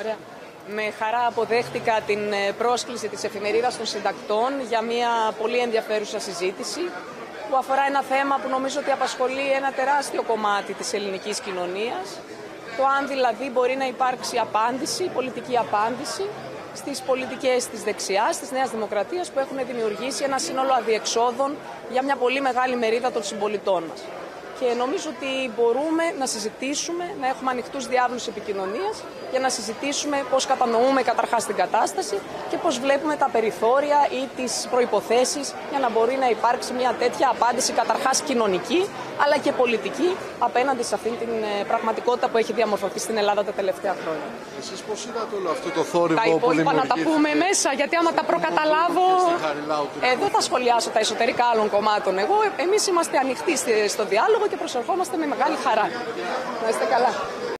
Πρόεδρε. Με χαρά αποδέχτηκα την πρόσκληση της Εφημερίδας των Συντακτών για μια πολύ ενδιαφέρουσα συζήτηση που αφορά ένα θέμα που νομίζω ότι απασχολεί ένα τεράστιο κομμάτι της ελληνικής κοινωνίας. Το αν δηλαδή μπορεί να υπάρξει απάντηση, πολιτική απάντηση στις πολιτικές της δεξιάς, της Νέας Δημοκρατίας που έχουν δημιουργήσει ένα σύνολο αδιεξόδων για μια πολύ μεγάλη μερίδα των συμπολιτών μας. Και νομίζω ότι μπορούμε να συζητήσουμε, να έχουμε ανοιχτούς διάβλους επικοινωνίας για να συζητήσουμε πώς κατανοούμε καταρχάς την κατάσταση και πώς βλέπουμε τα περιθώρια ή τις προϋποθέσεις για να μπορεί να υπάρξει μια τέτοια απάντηση καταρχάς κοινωνική αλλά και πολιτική απέναντι σε αυτήν την πραγματικότητα που έχει διαμορφωθεί στην Ελλάδα τα τελευταία χρόνια. Εσείς πώς είδατε όλο αυτό το θόρυβο που δημιουργήθηκε? Τα υπόλοιπα να τα πούμε μέσα, γιατί άμα τα προκαταλάβω δεν θα σχολιάσω τα εσωτερικά άλλων κομμάτων. Εμείς είμαστε ανοιχτοί στο διάλογο και προσερχόμαστε με μεγάλη χαρά. Να είστε καλά.